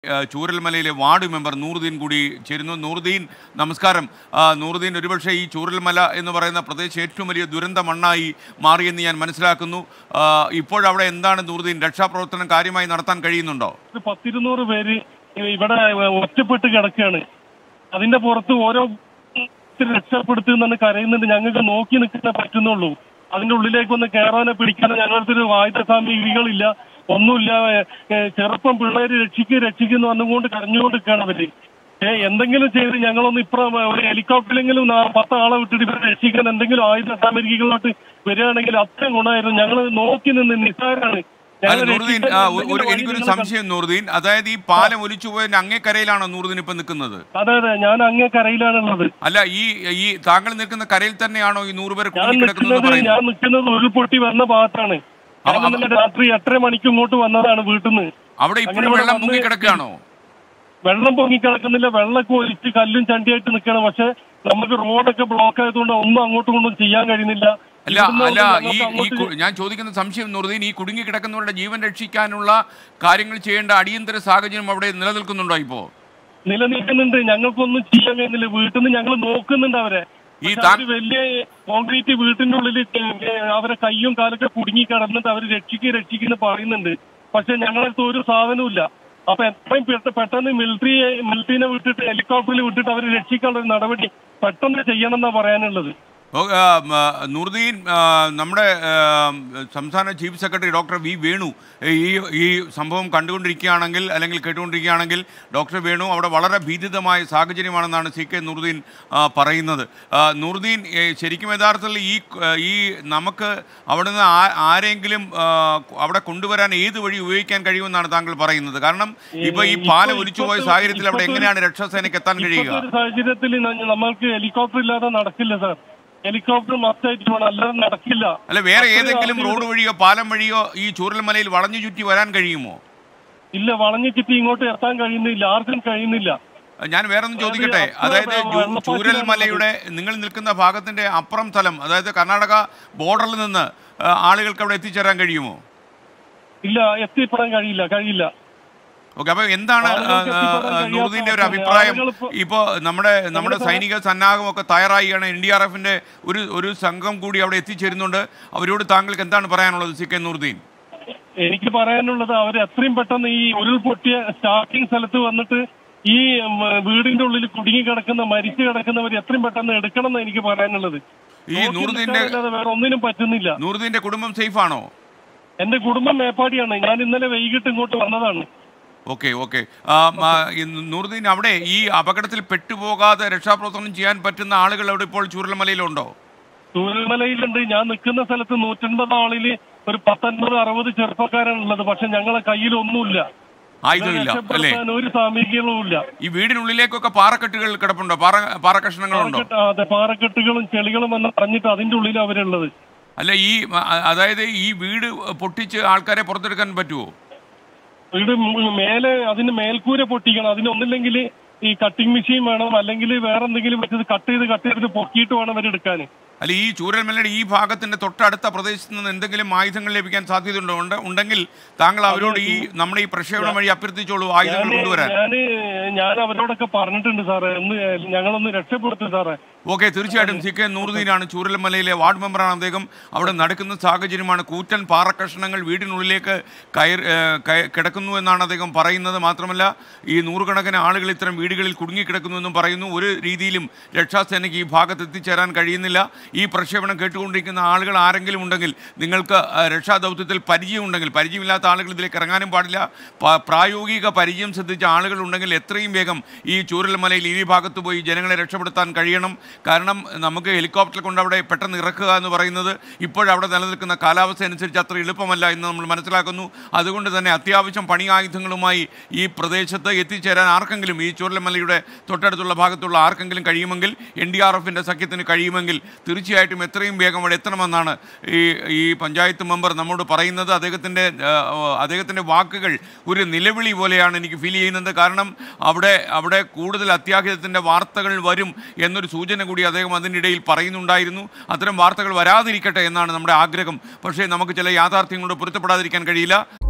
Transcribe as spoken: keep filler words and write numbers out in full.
ചൂരൽമലയിലെ ward member Nooruddeen കൂടി ചേരുന്നു. നൂറുദ്ദീൻ നമസ്കാരം. നൂറുദ്ദീൻ, ഒരുപക്ഷെ ഈ ചൂരൽമല എന്ന് പറയുന്ന പ്രദേശം ഏറ്റവും വലിയ ദുരന്ത മണ്ണായി മാറിയെന്ന് ഞാൻ മനസ്സിലാക്കുന്നു. ഇപ്പോഴവിടെ എന്താണ് നൂറുദ്ദീൻ, രക്ഷാപ്രവർത്തനം കാര്യമായി നടത്താൻ കഴിയുന്നുണ്ടോ? പത്തിരുന്നൂറ് പേര് ഇവിടെ ഒറ്റപ്പെട്ട് കിടക്കുകയാണ്. അതിന്റെ പുറത്ത് ഓരോ രക്ഷപ്പെടുത്തുന്ന കരയുന്നുണ്ട്. ഞങ്ങൾക്ക് നോക്കി നിൽക്കാൻ പറ്റുന്നുള്ളൂ. അതിന്റെ ഉള്ളിലേക്കൊന്ന് കയറാനോ പിടിക്കാനോ ഞങ്ങൾക്ക് ആയുധ സാമഗ്രികളില്ല, ഒന്നുമില്ല. ചെറുപ്പം പിള്ളേര് രക്ഷിക്കുക രക്ഷിക്കുന്നു വന്നുകൊണ്ട് കരഞ്ഞുകൊണ്ട് നിൽക്കുകയാണ് അവര്. ഏഹ് എന്തെങ്കിലും ചെയ്ത് ഞങ്ങളൊന്ന് ഇപ്പുറം ഒരു ഹെലികോപ്റ്ററിലെങ്കിലും പത്താളെ വിട്ടിട്ട് ഇവരെ രക്ഷിക്കാൻ എന്തെങ്കിലും ആയുധ സാമഗ്രികളോട്ട് വരികയാണെങ്കിൽ അത്രയും ഗുണമായിരുന്നു. ഞങ്ങൾ നോക്കി നിന്ന് നിസ്സാരാണ്. നൂറുദ്ദീൻ, എനിക്കൊരു സംശയം നൂറുദ്ദീൻ, അതായത് ഈ പാലം ഒലിച്ചു പോയതിന്റെ അങ്ങേ നൂറുദ്ദീൻ ഇപ്പൊ നിൽക്കുന്നത്? അതെ അതെ, ഞാൻ അങ്ങേ കരയിലാണുള്ളത്. അല്ല, ഈ ഈ താങ്കൾ നിൽക്കുന്ന കരയിൽ തന്നെയാണോ ഈ നൂറ് പേര്? ഞാൻ നിൽക്കുന്നത് ഉരുൾപൊട്ടി വന്ന ഭാഗത്താണ്. രാത്രി എട്ടര മണിക്ക് ഇങ്ങോട്ട് വന്നതാണ് വീട്ടിൽ നിന്ന്. അവിടെ ഇപ്പോഴും വെള്ളം പൊങ്ങിക്കിടക്കുകയാണോ? വെള്ളം പൊങ്ങിക്കിടക്കുന്നില്ല, വെള്ളമൊക്കെ ഒലിച്ച് കല്ലും ചണ്ടിയായിട്ട് നിൽക്കണം. പക്ഷെ നമുക്ക് റോഡൊക്കെ ബ്ലോക്ക് ആയതുകൊണ്ട് ഒന്നും അങ്ങോട്ടും ഇങ്ങോട്ടും ചെയ്യാൻ കഴിയുന്നില്ല. അല്ല അല്ല ഈ ഞാൻ ചോദിക്കുന്ന സംശയം നൂറുദ്ദീൻ, ഈ കുടുങ്ങി കിടക്കുന്നവരുടെ ജീവൻ രക്ഷിക്കാനുള്ള കാര്യങ്ങൾ ചെയ്യേണ്ട അടിയന്തര സാഹചര്യം അവിടെ നിലനിൽക്കുന്നുണ്ടോ? ഇപ്പോ നിലനിൽക്കുന്നുണ്ട്. ഞങ്ങൾക്കൊന്നും ചെയ്യാൻ കഴിയുന്നില്ല. വീട്ടിൽ നിന്ന് ഞങ്ങൾ നോക്കുന്നുണ്ട് അവരെ. ഈ വലിയ കോൺക്രീറ്റ് വീട്ടിന്റെ ഉള്ളിൽ അവരെ കയ്യും കാലൊക്കെ കുടുങ്ങി കിടന്നിട്ട് അവർ രക്ഷിക്കുക രക്ഷിക്കുന്ന പറയുന്നുണ്ട്. പക്ഷെ ഞങ്ങളടുത്ത് ഒരു സാധനവും ഇല്ല. അപ്പൊ എത്രയും പെട്ടെന്ന് മിലിറ്ററി മിലിറ്ററിനെ വിട്ടിട്ട് ഹെലികോപ്റ്ററിൽ വിട്ടിട്ട് അവരെ രക്ഷിക്കാനുള്ള ഒരു നടപടി പെട്ടെന്ന് ചെയ്യണം എന്നാ പറയാനുള്ളത്. നൂറുദ്ദീൻ, നമ്മുടെ സംസ്ഥാന chief secretary doctor V Venu ഈ ഈ സംഭവം കണ്ടുകൊണ്ടിരിക്കുകയാണെങ്കിൽ അല്ലെങ്കിൽ കേട്ടുകൊണ്ടിരിക്കുകയാണെങ്കിൽ ഡോക്ടർ വേണു, അവിടെ വളരെ ഭീതിതമായ സാഹചര്യമാണെന്നാണ് സി കെ നൂറുദ്ദീൻ പറയുന്നത്. നൂറുദ്ദീൻ, ശരിക്കും യഥാർത്ഥത്തിൽ ഈ ഈ നമുക്ക് അവിടെ നിന്ന് ആരെങ്കിലും അവിടെ കൊണ്ടുവരാൻ ഏത് വഴി ഉപയോഗിക്കാൻ കഴിയുമെന്നാണ് താങ്കൾ പറയുന്നത്? കാരണം ഇപ്പൊ ഈ പാലം ഒലിച്ചുപോയ സാഹചര്യത്തിൽ അവിടെ എങ്ങനെയാണ് രക്ഷാസേനയ്ക്ക് എത്താൻ കഴിയുക? സാഹചര്യത്തിൽ നമ്മൾക്ക് ഹെലികോപ്റ്റർ ഇല്ലാതെ നടക്കില്ല സാർ. ഹെലികോപ്റ്റർ മസ്റ്റായിട്ട് വേണം, അല്ലാതെ നടക്കില്ല. അല്ല, വേറെ ഏതെങ്കിലും റോഡ് വഴിയോ പാലം വഴിയോ ഈ ചൂരൽമലയിൽ വളഞ്ഞു ചുറ്റി വരാൻ കഴിയുമോ? ഇല്ല, വളഞ്ഞു ചുറ്റി ഇങ്ങോട്ട് എത്താൻ കഴിയുന്നില്ല, ആർക്കും കഴിയുന്നില്ല. ഞാൻ വേറെ ഒന്ന് ചോദിക്കട്ടെ, അതായത് ചൂരൽമലയുടെ നിങ്ങൾ നിൽക്കുന്ന ഭാഗത്തിന്റെ അപ്പുറം സ്ഥലം, അതായത് കർണാടക ബോർഡറിൽ നിന്ന് ആളുകൾക്ക് അവിടെ എത്തിച്ചേരാൻ കഴിയുമോ? ഇല്ല, എത്തിപ്പെടാൻ കഴിയില്ല കഴിയില്ല ഓക്കെ, അപ്പൊ എന്താണ് നൂറുദ്ദീന്റെ ഒരു അഭിപ്രായം? ഇപ്പോ നമ്മുടെ നമ്മുടെ സൈനിക സന്നാഹമൊക്കെ തയ്യാറായിയാണ്, എൻ ഡി ആർ എഫിന്റെ ഒരു ഒരു സംഘം കൂടി അവിടെ എത്തിച്ചേരുന്നുണ്ട്. അവരോട് താങ്കൾക്ക് എന്താണ് പറയാനുള്ളത് സി കെ നൂറുദ്ദീൻ? എനിക്ക് പറയാനുള്ളത്, അവർ എത്രയും പെട്ടെന്ന് ഈ ഉരുൾപൊട്ടിയ സ്റ്റാർട്ടിംഗ് സ്ഥലത്ത് വന്നിട്ട് ഈ വീടിന്റെ ഉള്ളിൽ കുടുങ്ങി കിടക്കുന്ന മരിച്ചു കിടക്കുന്നവർ എത്രയും പെട്ടെന്ന് എടുക്കണം എന്ന് എനിക്ക് പറയാനുള്ളത്. ഈ നൂറുദ്ദീന്റെ വേറെ ഒന്നിനും പറ്റുന്നില്ല. നൂറുദ്ദീന്റെ കുടുംബം സേഫ് ആണോ? എന്റെ കുടുംബം മേപ്പാടിയാണ്. ഞാൻ ഇന്നലെ വൈകിട്ട് ഇങ്ങോട്ട് വന്നതാണ്. ഓക്കെ ഓക്കെ നൂറുദ്ദീൻ, അവിടെ ഈ അപകടത്തിൽ പെട്ടുപോകാതെ രക്ഷാപ്രവർത്തനം ചെയ്യാൻ പറ്റുന്ന ആളുകൾ അവിടെ ഇപ്പോൾ ചൂരൽമലയിലുണ്ടോ? ചൂരൽമലയിലുണ്ട്. ഞാൻ നിൽക്കുന്ന സ്ഥലത്ത് നൂറ്റൻപത് ആളില് ഒരു പത്തൊൻപത് അറുപത് ചെറുപ്പക്കാരാണുള്ളത്. പക്ഷെ ഞങ്ങളെ കയ്യിൽ ഒന്നുമില്ല, ആയുധമില്ല, അല്ലേ? ഒരു സാമഗ്രികളും ഇല്ല. ഈ വീടിനുള്ളിലേക്കൊക്കെ പാറക്കെട്ടുകൾ കിടപ്പുണ്ടോ? പാറ പാറക്കഷ്ണങ്ങളുണ്ടോ? അതെ, പാറക്കെട്ടുകളും ചെളികളും എന്ന് പറഞ്ഞിട്ട് അതിന്റെ ഉള്ളിൽ അവരുള്ളത്. അല്ല, ഈ അതായത് ഈ വീട് പൊട്ടിച്ച് ആൾക്കാരെ പുറത്തെടുക്കാൻ പറ്റുമോ? വീട് മേലെ അതിന് മേൽക്കൂര പൊട്ടിക്കണം. അതിനൊന്നില്ലെങ്കിൽ ഈ കട്ടിംഗ് മെഷീൻ വേണം, അല്ലെങ്കിൽ വേറെ എന്തെങ്കിലും വെച്ചത് കട്ട് ചെയ്ത് കട്ട് ചെയ്തിട്ട് പൊക്കിയിട്ട് വേണം അവരെടുക്കാൻ. അല്ല, ഈ ചൂരൽമലയുടെ ഈ ഭാഗത്തിന്റെ തൊട്ടടുത്ത പ്രദേശത്ത് നിന്ന് എന്തെങ്കിലും ആയുധങ്ങൾ ലഭിക്കാൻ സാധ്യതയുണ്ടോ? ഉണ്ടെങ്കിൽ താങ്കൾ അവരോട് ഈ നമ്മുടെ ഈ പ്രക്ഷേപണം വഴി അഭ്യർത്ഥിച്ചോളൂ ആയുധങ്ങൾ കൊണ്ടുവരാൻ. ഞാൻ ഞാൻ അവരോടൊക്കെ പറഞ്ഞിട്ടുണ്ട് സാറേ, ഒന്ന് ഞങ്ങളൊന്ന് രക്ഷപ്പെടുത്തും സാറേ. ഓക്കെ, തീർച്ചയായിട്ടും. സി കെ നൂറുദ്ദീനാണ്, ചൂരൽമലയിലെ വാർഡ് മെമ്പറാണ് അദ്ദേഹം. അവിടെ നടക്കുന്ന സാഹചര്യമാണ്, കൂറ്റൻ പാറക്കഷ്ണങ്ങൾ വീടിനുള്ളിലേക്ക് കയർ കിടക്കുന്നു എന്നാണ് അദ്ദേഹം പറയുന്നത്. മാത്രമല്ല, ഈ നൂറുകണക്കിന് ആളുകൾ ഇത്തരം വീടുകളിൽ കുടുങ്ങിക്കിടക്കുന്നുവെന്നും പറയുന്നു. ഒരു രീതിയിലും രക്ഷാസേനയ്ക്ക് ഈ ഭാഗത്ത് എത്തിച്ചേരാൻ കഴിയുന്നില്ല. ഈ പ്രക്ഷേപണം കേട്ടുകൊണ്ടിരിക്കുന്ന ആളുകൾ ആരെങ്കിലും ഉണ്ടെങ്കിൽ, നിങ്ങൾക്ക് രക്ഷാദൗത്യത്തിൽ പരിചയമുണ്ടെങ്കിൽ, പരിചയമില്ലാത്ത ആളുകൾ ഇതിലേക്ക് ഇറങ്ങാനും പാടില്ല. പ്രായോഗിക പരിചയം ശ്രദ്ധിച്ച ആളുകളുണ്ടെങ്കിൽ എത്രയും വേഗം ഈ ചൂരൽമലയിൽ ഈ ഭാഗത്ത് പോയി ജനങ്ങളെ രക്ഷപ്പെടുത്താൻ കഴിയണം. കാരണം നമുക്ക് ഹെലികോപ്റ്റർ കൊണ്ട് അവിടെ പെട്ടെന്ന് ഇറക്കുക എന്ന് പറയുന്നത് ഇപ്പോഴവിടെ നിലനിൽക്കുന്ന കാലാവസ്ഥ അനുസരിച്ച് അത്ര എളുപ്പമല്ല എന്ന് നമ്മൾ മനസ്സിലാക്കുന്നു. അതുകൊണ്ട് തന്നെ അത്യാവശ്യം പണി ആയുധങ്ങളുമായി ഈ പ്രദേശത്ത് എത്തിച്ചേരാൻ ആർക്കെങ്കിലും, ഈ ചൂരൽമലയുടെ തൊട്ടടുത്തുള്ള ഭാഗത്തുള്ള ആർക്കെങ്കിലും കഴിയുമെങ്കിൽ, എൻ ഡി ആർ എഫിൻ്റെ സഖ്യത്തിന് കഴിയുമെങ്കിൽ തീർച്ചയായിട്ടും എത്രയും വേഗം അവിടെ എത്തണമെന്നാണ് ഈ ഈ പഞ്ചായത്ത് മെമ്പർ നമ്മോട് പറയുന്നത്. അദ്ദേഹത്തിൻ്റെ അദ്ദേഹത്തിൻ്റെ വാക്കുകൾ ഒരു നിലവിളി പോലെയാണ് എനിക്ക് ഫീൽ ചെയ്യുന്നത്. കാരണം അവിടെ അവിടെ കൂടുതൽ അത്യാഹിതത്തിൻ്റെ വാർത്തകൾ വരും എന്നൊരു സൂചന കൂടി അദ്ദേഹം അതിനിടയിൽ പറയുന്നുണ്ടായിരുന്നു. അത്തരം വാർത്തകൾ വരാതിരിക്കട്ടെ എന്നാണ് നമ്മുടെ ആഗ്രഹം. പക്ഷേ നമുക്ക് ചില യാഥാർത്ഥ്യങ്ങളോട് പൊരുത്തപ്പെടാതിരിക്കാൻ കഴിയില്ല.